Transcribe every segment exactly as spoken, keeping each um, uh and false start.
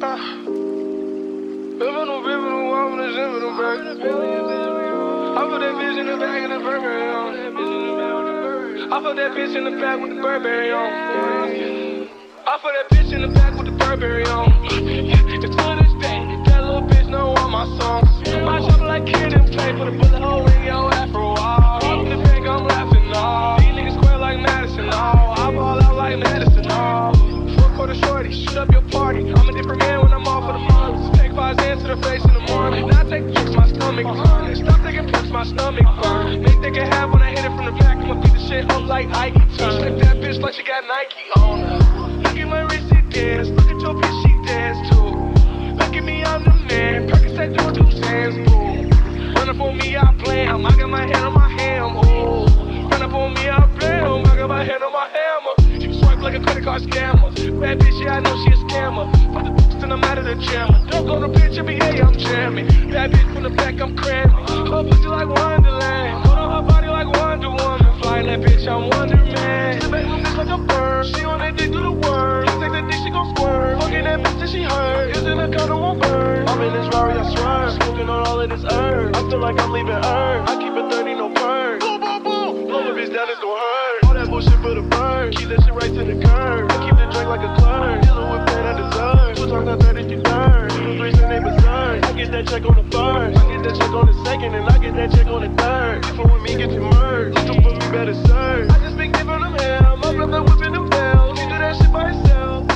I put that bitch in the back with the Burberry on. I put that bitch in the back with the Burberry on. The to this day, that little bitch know all my songs. My shop like kid and play, put a bullet hole in your afro. All in the bank, I'm laughing all. These niggas square like Madison all. I ball out like Madison all. Four quarter shorty, shoot up your party. I'm a different man when I'm off for the months. Take five hands to the face in the morning. Now I take pics, my stomach burn. Stop taking pics, my stomach burn. Make they can have when I hit it from the back. I'ma beat the shit up like Ike. Slip that bitch like she got Nike on her. Look at my wrist, she dance. Look at your bitch, she dance too. Look at me, I'm the man. Percocet doing two sands, boom. Run up on me, I blam. I got my hand on my ham, ooh. Run up on me, I blam. I got my hand on my hammer. She swipe like a credit card scammer. Bad bitch, yeah, I know she a scammer. Fuck the bitch, and I'm out of the jammer. Don't go to bitch, every day I'm jamming. Bad bitch from the back, I'm cramming. Her pussy like Wonderland. Hold on her body like Wonder Woman. Flying that bitch, I'm Wonder Man. She make my bitch like a bird. She on that dick, do the word. Take that dick, she gon' swerve. Fucking that bitch till she hurt. Using the gun, won't burn. I'm in this Rari, I swear. Smoking on all of this herb. I feel like I'm leaving Earth. I keep it thirty, no purr. Boom, boom, boom. Blow the bitch down, it's gon' hurt. All that bullshit for the bird. Keep that shit right to the curb. I keep the drink like a clerk. Dealing with pain I deserve. Two times I thirty, you third. Two threes and they berserk. I get that check on the first. I get that check on the second. And I get that check on the third. Different with me, get you merged. Looking for me, better serve. I just been giving them hell. My brother whipping them bells. He do that shit by himself.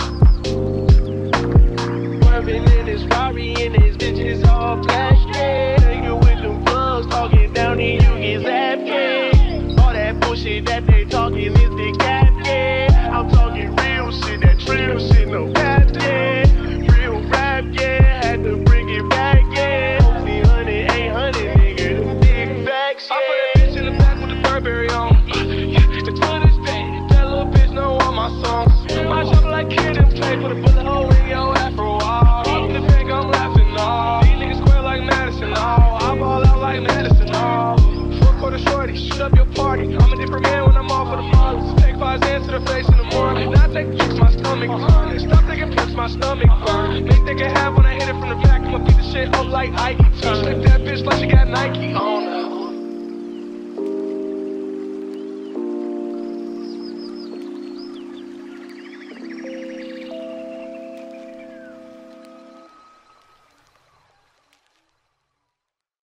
Swerving in his Rari and his bitches all black, yeah. Nigga with them gloves talking down and you get zapped, yeah. All that bullshit that they talking is the cap, yeah. I'm talking real shit, that trill shit, no cap, yeah. Real rap, yeah. Had to bring it back, yeah. Only one hundred, eight hundred, nigga, them big facts, yeah. I put that bitch in the back with the Burberry on. The to this day, that little bitch know all my songs. My shop like kid and play, put a bullet hole in your afro. All in the bank, I'm laughing all. These niggas square like Madison all. I ball out like Madison all. Four quarter shorty, shoot up your party. I'm a different man when I'm off for the months. Take five hands to the face in the morning. Now I take pics, my stomach burn. Stop taking pics, my stomach burn. Make they can have when I hit it from the back. I'ma beat the shit up like Ike. Slip that bitch like she got Nike on her.